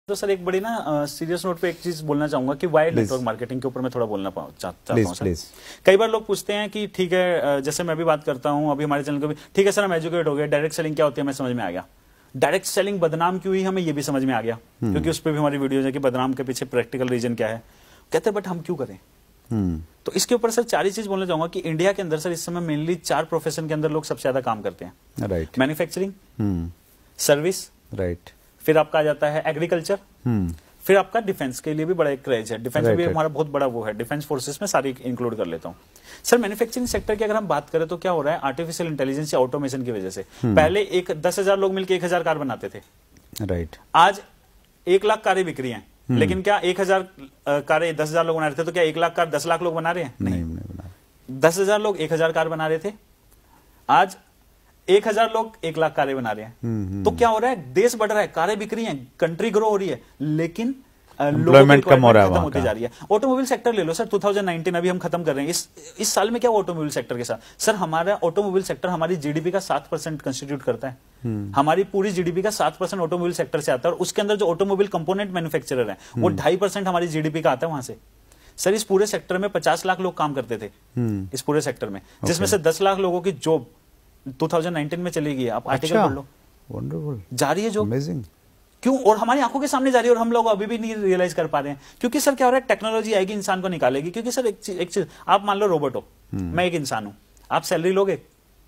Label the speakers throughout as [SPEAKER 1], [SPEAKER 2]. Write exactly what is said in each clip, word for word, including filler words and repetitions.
[SPEAKER 1] तो सर एक बड़ी ना सीरियस नोट पे एक चीज बोलना चाहूंगा कि वायर्ड नेटवर्क मार्केटिंग के ऊपर मैं थोड़ा बोलना चाहता हूँ सर। कई बार लोग पूछते हैं कि ठीक है, जैसे मैं भी बात करता हूँ, अभी हमारे चैनल को भी ठीक है सर हम एजुकेट हो गए, डायरेक्ट सेलिंग क्या होती है हमें समझ में आ गया, डायरेक्ट सेलिंग बदनाम क्यों हुई हमें ये भी समझ में आ गया, क्योंकि उस पर भी हमारी वीडियो है कि बदनाम के पीछे प्रैक्टिकल रीजन क्या है, कहते हैं बट हम क्यों करें। तो इसके ऊपर सर चार ही चीज बोलना चाहूंगा कि इंडिया के अंदर सर इस समय मेनली चार प्रोफेशन के अंदर लोग सबसे ज्यादा काम करते हैं। राइट। मैन्युफैक्चरिंग, सर्विस, राइट, फिर आपका आ जाता है एग्रीकल्चर, फिर आपका डिफेंस के लिए भी बड़ा एक क्रेज है, डिफेंस right, भी हमारा बहुत बड़ा वो है, डिफेंस फोर्सेस में सारी इंक्लूड कर लेता हूँ। सर मैन्युफैक्चरिंग सेक्टर की अगर हम बात करें तो क्या हो रहा है, आर्टिफिशियल इंटेलिजेंस या ऑटोमेशन की वजह से पहले एक दस हजार लोग मिलकर एक हजार कार बनाते थे, राइट। आज एक लाख कारें बिक रही हैं, लेकिन क्या एक हजार कारें दस हजार लोग बना रहे थे तो क्या एक लाख कार दस लाख लोग बना रहे हैं? नहीं, नहीं बना। दस हजार लोग एक हजार कार बना रहे थे, आज एक हजार लोग एक लाख कारें बना रहे हैं। तो क्या हो रहा है, देश बढ़ रहा है, कारें बिक रही हैं, कंट्री ग्रो हो रही है, लेकिन एम्प्लॉयमेंट कम हो रहा है, खत्म होती जा रही है। ऑटोमोबाइल सेक्टर ले लो सर, दो हज़ार उन्नीस अभी हम खत्म कर रहे हैं, इस इस साल में क्या ऑटोमोबाइल सेक्टर के साथ सर, हमारा ऑटोमोबाइल सेक्टर हमारी जीडीपी का सात परसेंट कंस्टिट्यूट करता है। हमारी पूरी जीडीपी का सात परसेंट ऑटोमोबाइल सेक्टर से आता है, और उसके अंदर जो ऑटोमोबाइल कंपोनेंट मैन्युफैक्चरर है वो ढाई परसेंट हमारी जीडीपी का आता है वहां से। सर इस पूरे सेक्टर में पचास लाख लोग काम करते थे इस पूरे सेक्टर में, जिसमें से दस लाख लोगों की जॉब दो हज़ार उन्नीस में चली गई। आप आर्टिकल पढ़ लो, वंडरफुल जा रही है जो, अमेजिंग। क्यों? और हमारी आंखों के सामने जा रही है और हम लोग अभी भी नहीं रियलाइज कर पा रहे हैं, क्योंकि सर क्या हो रहा है, टेक्नोलॉजी आएगी इंसान को निकालेगी। क्योंकि सर एक चीज एक चीज आप मान लो रोबोट हो, मैं एक इंसान हूं, आप सैलरी लोगे?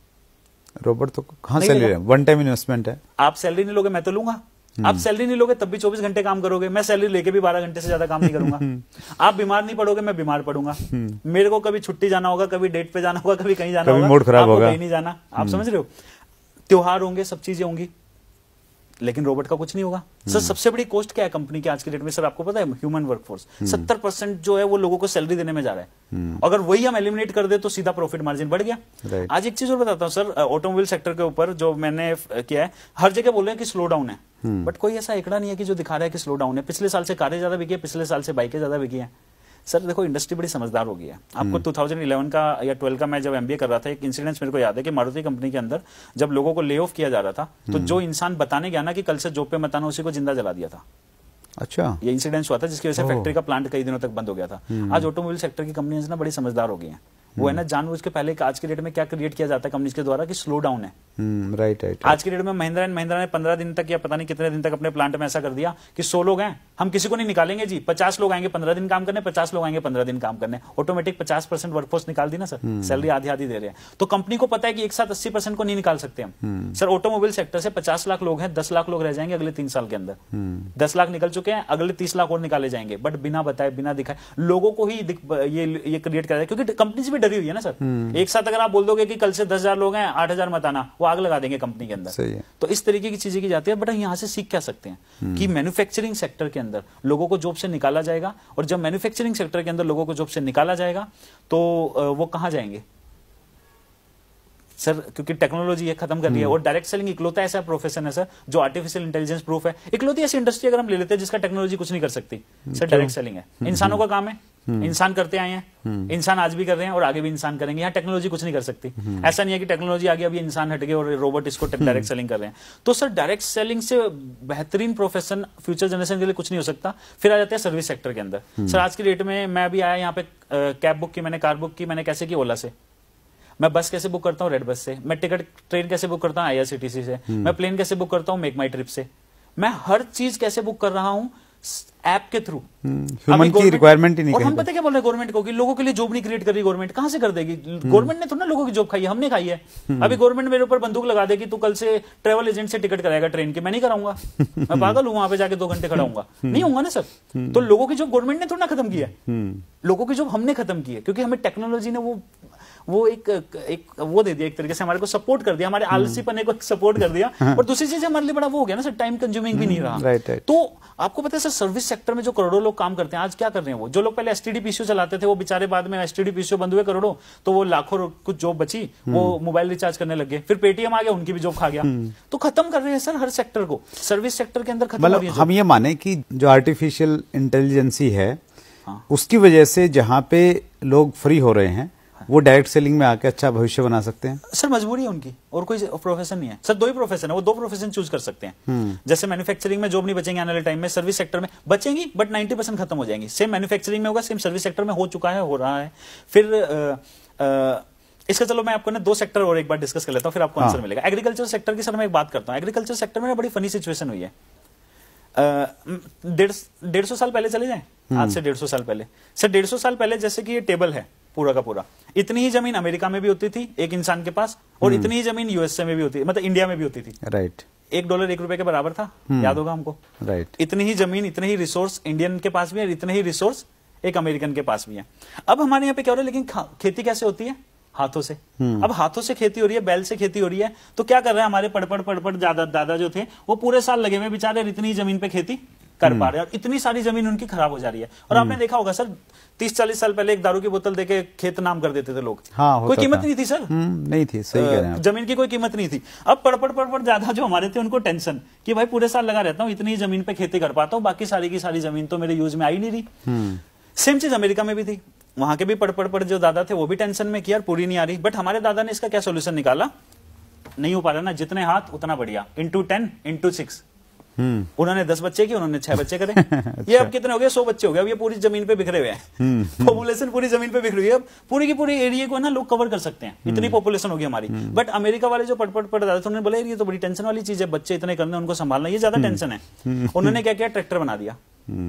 [SPEAKER 2] रोबोट तो कहां सैलरी है, वन टाइम इन्वेस्टमेंट है।
[SPEAKER 1] आप सैलरी नहीं लोगे, मैं तो लूंगा। आप सैलरी नहीं लोगे तब भी चौबीस घंटे काम करोगे, मैं सैलरी लेके भी बारह घंटे से ज्यादा काम नहीं करूंगा। आप बीमार नहीं पड़ोगे, मैं बीमार पड़ूंगा, मेरे को कभी छुट्टी जाना होगा, कभी डेट पे जाना होगा, कभी कहीं जाना होगा,
[SPEAKER 2] मूड खराब होगा,
[SPEAKER 1] कहीं नहीं जाना। आप समझ रहे हो, त्योहार होंगे, सब चीजें होंगी, लेकिन रोबोट का कुछ नहीं होगा। सर सबसे बड़ी कॉस्ट क्या है कंपनी की आज के डेट में? सर आपको पता है, ह्यूमन वर्कफोर्स सत्तर परसेंट जो है वो लोगों को सैलरी देने में जा रहा है। अगर वही हम एलिमिनेट कर दे तो सीधा प्रॉफिट मार्जिन बढ़ गया। आज एक चीज और बताता हूं सर, ऑटोमोबाइल सेक्टर के ऊपर जो मैंने किया है, हर जगह बोल रहे हैं कि स्लो डाउन है, बट कोई ऐसा एकड़ा नहीं है कि जो दिखा रहा है कि स्लो डाउन है। पिछले साल से कारें ज्यादा बिकी है, पिछले साल से बाइकें ज्यादा बिकी है। सर देखो इंडस्ट्री बड़ी समझदार हो गई है। आपको दो हज़ार ग्यारह का या बारह का मैं जब एमबीए कर रहा था, एक इंसिडेंस मेरे को याद है कि मारुति कंपनी के अंदर जब लोगों को ले ऑफ किया जा रहा था, तो जो इंसान बताने गया ना कि कल से जॉब पे मत आना, उसी को जिंदा जला दिया था। अच्छा, ये इंसिडेंस हुआ था जिसकी वजह से फैक्ट्री का प्लांट कई दिनों तक बंद हो गया था। आज ऑटोमोबाइल सेक्टर की कंपनियां ना बड़ी समझदार हो गई हैं, वो है ना जानबूझ के पहले आज के डेट में क्या क्रिएट किया जाता है कंपनीज के द्वारा कि स्लो डाउन है। Right right. आज के डेट में महिंद्रा एंड महिंद्रा ने पंद्रह दिन तक या पता नहीं कितने दिन तक अपने प्लांट में ऐसा कर दिया कि सौ लोग हैं, हम किसी को नहीं निकालेंगे जी, पचास लोग आएंगे पंद्रह दिन काम करने, पचास लोग आएंगे पंद्रह दिन काम करने, ऑटोमेटिक पचास परसेंट वर्कफोर्स निकाल दी ना सर, सैलरी आधी आधी दे रहे हैं। तो कंपनी को पता है कि एक साथ अस्सी परसेंट को नहीं निकाल सकते हम। सर ऑटोमोबाइल सेक्टर से पचास लाख लोग हैं, दस लाख लोग रह जाएंगे अगले तीन साल के अंदर, दस लाख निकल चुके हैं, अगले तीस लाख और निकाले जाएंगे, बट बिना बताए बिना दिखाए लोगों को ही ये ये क्रिएट कर रहा है, क्योंकि कंपनी से भी डरी हुई है ना सर। एक साथ अगर आप बोल दोगे कि कल से दस हजार लोग हैं, आठ हजार मत आना, वो आग लगा देंगे कंपनी के अंदर। तो इस तरीके की चीजें की जाती है। बट यहाँ से सीख क्या सकते हैं कि मैन्युफैक्चरिंग सेक्टर के अंदर लोगों को जॉब से निकाला जाएगा, और जब मैन्युफैक्चरिंग सेक्टर के अंदर लोगों को जॉब से निकाला जाएगा तो वो कहां जाएंगे सर? क्योंकि टेक्नोलॉजी ये खत्म कर रही है, और डायरेक्ट सेलिंग इकलौता ऐसा प्रोफेशन है सर जो आर्टिफिशियल इंटेलिजेंस प्रूफ है। इकलौती ऐसी इंडस्ट्री अगर हम ले लेते हैं जिसका टेक्नोलॉजी कुछ नहीं कर सकती सर, डायरेक्ट सेलिंग है। इंसानों का काम है, इंसान करते आए हैं, इंसान आज भी कर रहे हैं और आगे भी इंसान करेंगे। यहाँ टेक्नोलॉजी कुछ नहीं कर सकती। ऐसा नहीं है कि टेक्नोलॉजी आ गई अभी इंसान हट गए और रोबोट इसको डायरेक्ट सेलिंग कर रहे हैं। तो सर डायरेक्ट सेलिंग से बेहतरीन प्रोफेशन फ्यूचर जनरेशन के लिए कुछ नहीं हो सकता। फिर आ जाते हैं सर्विस सेक्टर के अंदर। सर आज की डेट में मैं अभी आया यहाँ पे, कैब बुक की मैंने, कार बुक की मैंने, कैसे की? ओला से। मैं बस कैसे बुक करता हूँ? रेड बस से। मैं टिकट ट्रेन कैसे बुक करता हूँ? आईआरसीटीसी से। मैं प्लेन कैसे बुक करता हूँ? मेक माई ट्रिप से। मैं हर चीज कैसे बुक कर रहा हूँ? ऐप के थ्रू।
[SPEAKER 2] ह्यूमन की रिक्वायरमेंट ही नहीं।
[SPEAKER 1] और हम पता क्या बोल रहे हैं गवर्नमेंट को कि लोगों के लिए जॉब नहीं क्रिएट कर रही गवर्नमेंट। कहां से कर देगी गवर्नमेंट? ने थोड़ा ना लोगों की जॉब खाई है, हमने खाई है। अभी गवर्नमेंट मेरे ऊपर बंदूक लगा देगी, तू कल से ट्रेवल एजेंट से टिकट कराएगा ट्रेन की, मैं नहीं कराऊंगा। मैं पागल हूं वहां पे जाके दो घंटे खड़ा हूंगा? नहीं होऊंगा ना सर। तो लोगों की जॉब गवर्नमेंट ने थोड़ा ना खत्म की है, लोगों की जॉब हमने खत्म की है, क्योंकि हमें टेक्नोलॉजी ने वो वो एक एक वो दे दिया, एक तरीके से हमारे को सपोर्ट कर दिया, हमारे आलसी पने को सपोर्ट कर दिया। और दूसरी चीज हमारे लिए बड़ा वो हो गया ना सर, टाइम कंज्यूमिंग भी नहीं रहा।
[SPEAKER 2] Right right.
[SPEAKER 1] तो आपको पता है सर सर्विस सेक्टर में जो करोड़ों लोग काम करते हैं आज क्या कर रहे हैं? वो जो लोग पहले एसटीडी पीसीओ चलाते थे वो बेचारे बाद में एसटीडी पीसीओ बंद हुए करोड़ों, तो वो लाखों कुछ जॉब बची, वो मोबाइल रिचार्ज करने लगे। फिर पेटीएम आ गया, उनकी भी जॉब खा गया। तो खत्म कर रहे हैं सर हर सेक्टर को, सर्विस सेक्टर के अंदर खत्म हो रही है।
[SPEAKER 2] हम ये माने कि जो आर्टिफिशियल इंटेलिजेंसी है उसकी वजह से जहां पे लोग फ्री हो रहे हैं वो डायरेक्ट सेलिंग में आके अच्छा भविष्य बना सकते हैं?
[SPEAKER 1] सर मजबूरी है उनकी, और कोई प्रोफेशन नहीं है सर। दो ही प्रोफेशन है, वो दो प्रोफेशन चूज कर सकते हैं। जैसे मैन्युफैक्चरिंग में जॉब नहीं बचेंगे आने वाले टाइम में, सर्विस सेक्टर में बचेंगी बट नाइन्टी परसेंट खत्म हो जाएंगी। सेम मैन्युफैक्चरिंग में होगा, सेम सर्विस सेक्टर में हो चुका है, हो रहा है। फिर आ, आ, इसका चलो मैं आपको ना दो सेक्टर और एक बार डिस्कस कर लेता हूं, फिर आपको आंसर मिलेगा। एग्रीकल्चर सेक्टर की सर मैं एक बात करता हूं। एग्रीकल्चर सेक्टर में बड़ी फनी सिचुएशन हुई है। डेढ़ डेढ़ सौ साल पहले चले जाएं, आज से डेढ़ सौ साल पहले। सर डेढ़ सौ साल पहले जैसे कि ये टेबल है पूरा का पूरा, इतनी ही जमीन अमेरिका में भी होती थी एक इंसान के पास, और इतनी ही जमीन यूएसए में भी होती, मतलब इंडिया में भी होती थी।
[SPEAKER 2] राइट।
[SPEAKER 1] एक डॉलर एक रुपए के बराबर था, याद होगा हमको।
[SPEAKER 2] राइट।
[SPEAKER 1] इतनी ही जमीन, इतने ही रिसोर्स इंडियन के पास भी है, इतने ही रिसोर्स एक अमेरिकन के पास भी है। अब हमारे यहाँ पे क्या हो रहा है, लेकिन खेती कैसे होती है? हाथों से। अब हाथों से खेती हो रही है, बैल से खेती हो रही है, तो क्या कर रहे हैं हमारे पड़पड़ पड़पड़ दादा दादा जो थे, वो पूरे साल लगे हुए बेचारे इतनी जमीन पे खेती कर पा रहे हैं, और इतनी सारी जमीन उनकी खराब हो जा रही है। और आपने देखा होगा सर, तीस चालीस साल पहले एक दारू की बोतल देके खेत नाम कर देते थे लोग।
[SPEAKER 2] हाँ,
[SPEAKER 1] कोई कीमत नहीं थी सर,
[SPEAKER 2] नहीं थी, सही कह रहे हैं।
[SPEAKER 1] जमीन की कोई कीमत नहीं थी। अब पड़पड़ पड़पड़ ज्यादा जो हमारे थे उनको टेंशन कि भाई पूरे साल लगा रहता हूँ, इतनी जमीन पे खेती कर पाता हूँ, बाकी सारी की सारी जमीन तो मेरे यूज में आई नहीं रही। सेम चीज अमेरिका में भी थी, वहां के भी पड़ पड़ पड़ जो दादा थे वो भी टेंशन में कि यार पूरी नहीं आ रही। बट हमारे दादा ने इसका क्या सोल्यूशन निकाला, नहीं हो पा रहा ना, जितने हाथ उतना बढ़िया, इंटू टेन इंटू सिक्स। उन्होंने दस बच्चे किए, उन्होंने छह बच्चे करे। अच्छा। ये अब कितने हो गए, सौ बच्चे हो गए। अब ये पूरी जमीन पे बिखरे हुए हैं, पॉपुलेशन पूरी जमीन पे बिखरी हुई है। अब पूरी की पूरी एरिया को ना लोग कवर कर सकते हैं, इतनी पॉपुलेशन होगी हमारी। बट अमेरिका वाले जो पट पट पट दादा थे, उन्होंने बोला ये तो बड़ी टेंशन वाली चीज है, बच्चे इतने करने, उनको संभालना, ये ज्यादा टेंशन है। उन्होंने क्या किया, ट्रैक्टर बना दिया।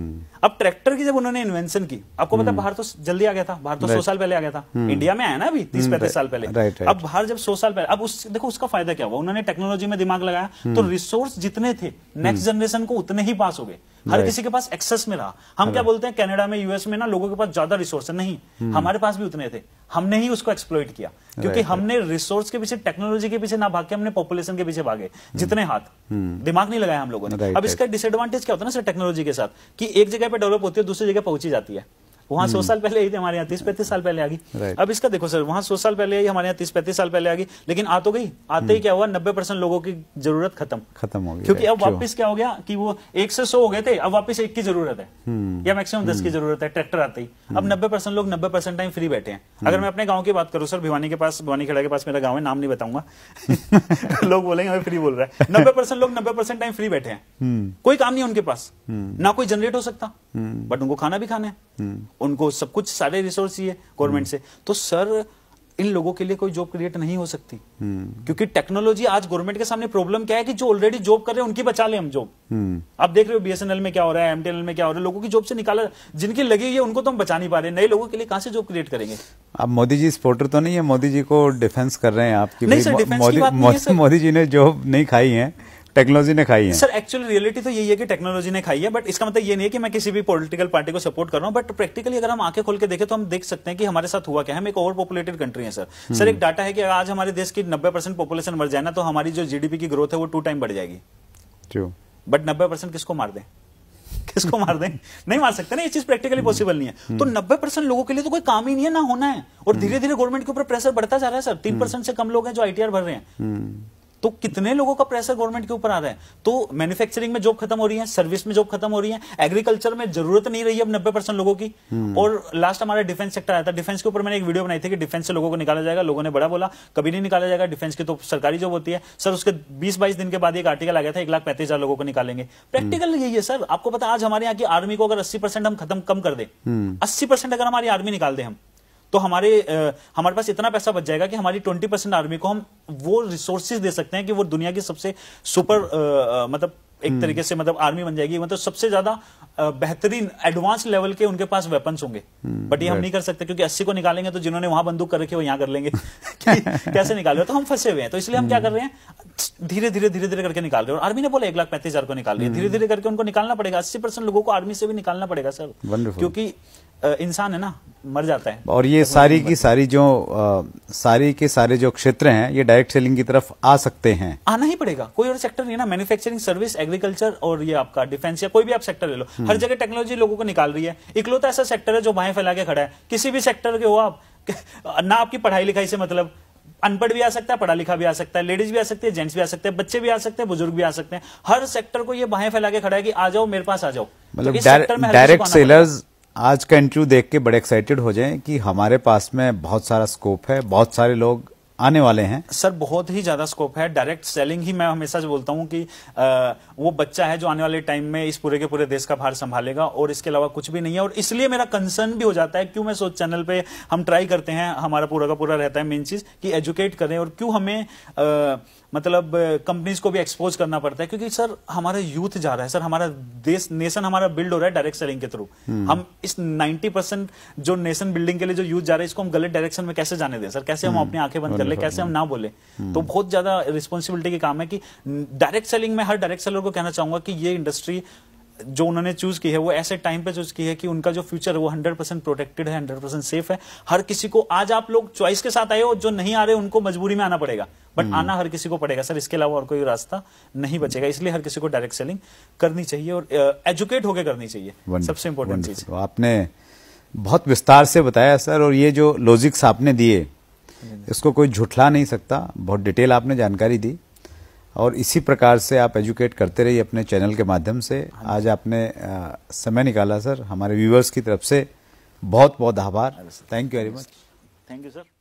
[SPEAKER 1] अब ट्रैक्टर की जब उन्होंने इन्वेंशन की, आपको पता बाहर तो जल्दी आ गया था, बाहर तो सौ साल पहले आ गया था, इंडिया में आया ना अभी तीस पैंतीस साल पहले। अब बाहर जब सौ साल पहले, अब उस देखो उसका फायदा क्या हुआ, उन्होंने टेक्नोलॉजी में दिमाग लगाया, तो रिसोर्स जितने थे नेक्स्ट जनरेशन को उतने ही पास हो गए, हर किसी के पास एक्सेस में रहा। हम क्या बोलते हैं कनाडा में, यूएस में ना लोगों के पास ज्यादा रिसोर्स है, नहीं, हमारे पास भी उतने थे, हमने ही उसको एक्सप्लॉइट किया, क्योंकि हमने रिसोर्स के पीछे, टेक्नोलॉजी के पीछे ना भाग के हमने पॉपुलेशन के पीछे भागे, जितने हाथ, दिमाग नहीं लगाया हम लोगों ने। अब इसका डिसएडवांटेज क्या होता है ना सर टेक्नोलॉजी के साथ, कि एक जगह पे डेवलप होती है, दूसरी जगह पहुंची जाती है। वहां सौ साल पहले आई थी, हमारे यहाँ तीस पैंतीस साल पहले आ गई। अब इसका देखो सर, वहां सौ साल पहले आई, हमारे यहाँ तीस पैंतीस साल पहले आ गई, लेकिन आ तो गई, आते ही क्या हुआ, नब्बे परसेंट लोगों की जरूरत खत्म
[SPEAKER 2] खत्म हो गई,
[SPEAKER 1] क्योंकि अब वापस क्या हो गया कि वो एक से सौ हो गए थे, अब वापस एक की जरूरत है, या मैक्सिमम दस की जरूरत है, ट्रैक्टर आते ही। अब नब्बे परसेंट लोग नब्बे परसेंट टाइम फ्री बैठे हैं। अगर मैं अपने गाँव की बात करूँ सर, भिवानी के पास, भिवानी खेड़ा के पास मेरा गाँव है, नाम नहीं बताऊंगा लोग बोलेंगे हमें फ्री बोल रहा है। नब्बे परसेंट लोग नब्बे परसेंट टाइम फ्री बैठे हैं, कोई काम नहीं है उनके पास, ना कोई जनरेट हो सकता, बट उनको खाना भी खाना है, उनको सब कुछ सारे रिसोर्स चाहिए गवर्नमेंट से। तो सर इन लोगों के लिए कोई जॉब क्रिएट नहीं हो सकती, क्योंकि टेक्नोलॉजी, आज गवर्नमेंट के सामने प्रॉब्लम क्या है कि जो ऑलरेडी जॉब कर रहे हैं उनकी बचा ले हम जॉब। आप देख रहे हो बीएसएनएल में क्या हो रहा है, एमटीएनएल में क्या हो रहा है, लोगों की जॉब से निकाला, जिनकी लगी हुई है उनको तो हम बचा नहीं पा रहे, नए लोगों के लिए कहां से जॉब क्रिएट करेंगे।
[SPEAKER 2] अब मोदी जी सपोर्टर तो नहीं है, मोदी जी को डिफेंस कर रहे हैं आपकी?
[SPEAKER 1] नहीं सर, डिफेंस की बात नहीं है सर,
[SPEAKER 2] मोदी जी ने जॉब नहीं खाई है, टेक्नोलॉजी ने खाई है
[SPEAKER 1] सर। एक्चुअली रियलिटी तो यही है कि टेक्नोलॉजी ने खाई है, बट इसका मतलब ये नहीं है कि मैं किसी भी पॉलिटिकल पार्टी को सपोर्ट कर रहा हूं। बट प्रैक्टिकली अगर हम आंखें खोल के देखें तो हम देख सकते हैं कि हमारे साथ हुआ क्या है। हम एक ओवर पॉपुलेटेड कंट्री है सर। सर एक डाटा है कि आज हमारे देश की नब्बे परसेंट पॉपुलेशन मर जाए ना, तो हमारी जो जीडीपी की ग्रोथ है वो टू टाइम बढ़ जाएगी। बट नब्बे परसेंट किसको मार दें, किसको मार दें? नहीं मार सकते ना, ये चीज प्रैक्टिकली पॉसिबल नहीं है। तो नब्बे परसेंट लोगों के लिए तो कोई काम ही नहीं है, ना होना है, और धीरे धीरे गवर्नमेंट के ऊपर प्रेशर बढ़ता जा रहा है सर। तीन परसेंट से कम लोग हैं जो आईटीआर भर रहे हैं, तो कितने लोगों का प्रेशर गवर्नमेंट के ऊपर आ रहा है। तो मैन्युफैक्चरिंग में जॉब खत्म हो रही है, सर्विस में जॉब खत्म हो रही है, एग्रीकल्चर में जरूरत नहीं रही है अब नब्बे परसेंट लोगों की। और लास्ट हमारा डिफेंस सेक्टर आया था, डिफेंस के ऊपर मैंने एक वीडियो बनाई थी कि डिफेंस से लोगों को निकाला जाएगा। लोगों ने बड़ा बोला कभी नहीं निकाला जाएगा, डिफेंस की तो सरकारी जॉब होती है सर। उसके बीस बाईस दिन के बाद एक आर्टिकल आ गया था, एक लाख पैंतीस हजार लोगों को निकालेंगे। प्रैक्टिकल यही है सर। आपको पता आज हमारे यहाँ की आर्मी को अगर अस्सी परसेंट हम खत्म कम कर दे, अस्सी परसेंट अगर हमारी आर्मी निकाल दे हम, तो हमारे आ, हमारे पास इतना पैसा बच जाएगा कि हमारी ट्वेंटी परसेंट आर्मी को हम वो रिसोर्सेज दे सकते हैं कि वो दुनिया की सबसे सुपर आ, मतलब एक तरीके से मतलब आर्मी बन जाएगी, मतलब सबसे ज्यादा बेहतरीन एडवांस लेवल के उनके पास वेपन्स होंगे। बट ये हम नहीं कर सकते, क्योंकि अस्सी को निकालेंगे तो जिन्होंने वहां बंदूक कर रखी है वो यहां कर लेंगे कैसे निकाल रहे? तो हम फंसे हुए हैं। तो इसलिए हम क्या कर रहे हैं, धीरे धीरे धीरे धीरे करके निकाल रहे हैं। और आर्मी ने बोला एक लाख पैंतीस हजार को निकाल रही है, धीरे धीरे करके उनको निकालना पड़ेगा। अस्सी परसेंट लोगों को आर्मी से भी निकालना पड़ेगा सर, क्योंकि इंसान है ना, मर जाता है।
[SPEAKER 2] और ये सारी की सारी जो आ, सारी के सारे जो क्षेत्र हैं ये डायरेक्ट सेलिंग की तरफ आ सकते हैं,
[SPEAKER 1] आना ही पड़ेगा। कोई और सेक्टर नहीं है ना, मैन्युफैक्चरिंग, सर्विस, एग्रीकल्चर और ये आपका डिफेंस या कोई भी आप सेक्टर ले लो, हर जगह टेक्नोलॉजी लोगों को निकाल रही है। इकलौता ऐसा सेक्टर है जो बाहें फैला के खड़ा है। किसी भी सेक्टर के हो आप, ना आपकी पढ़ाई लिखाई से मतलब, अनपढ़ भी आ सकता है, पढ़ा लिखा भी आ सकता है, लेडीज भी आ सकते हैं, जेंट्स भी आ सकते हैं, बच्चे भी आ सकते हैं, बुजुर्ग भी आ सकते हैं। हर सेक्टर को ये बाहें फैला के खड़ा है कि आ जाओ मेरे पास आ जाओ।
[SPEAKER 2] मतलब डायरेक्ट सेलर्स आज का इंटरव्यू देख के बड़े एक्साइटेड हो जाएं कि हमारे पास में बहुत सारा स्कोप है, बहुत सारे लोग आने वाले हैं।
[SPEAKER 1] सर बहुत ही ज्यादा स्कोप है। डायरेक्ट सेलिंग ही मैं हमेशा जो बोलता हूं कि आ, वो बच्चा है जो आने वाले टाइम में इस पूरे के पूरे देश का भार संभालेगा, और इसके अलावा कुछ भी नहीं है। और इसलिए मेरा कंसर्न भी हो जाता है, क्यों मैं सोच चैनल पे हम ट्राई करते हैं, हमारा पूरा का पूरा रहता है मेन चीज कि एजुकेट करें, और क्यों हमें आ, मतलब कंपनीज को भी एक्सपोज करना पड़ता है, क्योंकि सर हमारा यूथ जा रहा है, सर हमारा देश नेशन हमारा बिल्ड हो रहा है डायरेक्ट सेलिंग के थ्रू। हम इस नाइन्टी परसेंट जो नेशन बिल्डिंग के लिए जो यूथ जा रहा है, इसको हम गलत डायरेक्शन में कैसे जाने दें सर? कैसे हम अपनी आंखें बंद कर ले, कैसे हम ना बोले? तो बहुत ज्यादा रिस्पॉन्सिबिलिटी के काम है कि डायरेक्ट सेलिंग में हर डायरेक्ट सेलर को कहना चाहूंगा कि ये इंडस्ट्री जो उन्होंने चूज की है वो ऐसे टाइम पे चूज की है कि उनका जो फ्यूचर है वो हंड्रेड परसेंट प्रोटेक्टेड है, हंड्रेड परसेंट सेफ है। हर किसी को, आज आप लोग चॉइस के साथ आए हो, जो नहीं आ रहे उनको मजबूरी में आना पड़ेगा, बट आना हर किसी को पड़ेगा सर, इसके अलावा और कोई रास्ता नहीं बचेगा। इसलिए हर किसी को डायरेक्ट सेलिंग करनी चाहिए और एजुकेट होकर करनी चाहिए, सबसे इंपॉर्टेंट चीज।
[SPEAKER 2] आपने बहुत विस्तार से बताया सर, और ये जो लॉजिक्स आपने दिए इसको कोई झुठला नहीं सकता, बहुत डिटेल आपने जानकारी दी, और इसी प्रकार से आप एजुकेट करते रहिए अपने चैनल के माध्यम से। आज आपने आ, समय निकाला सर, हमारे व्यूअर्स की तरफ से बहुत बहुत आभार। Thank you very much.
[SPEAKER 1] Thank you sir.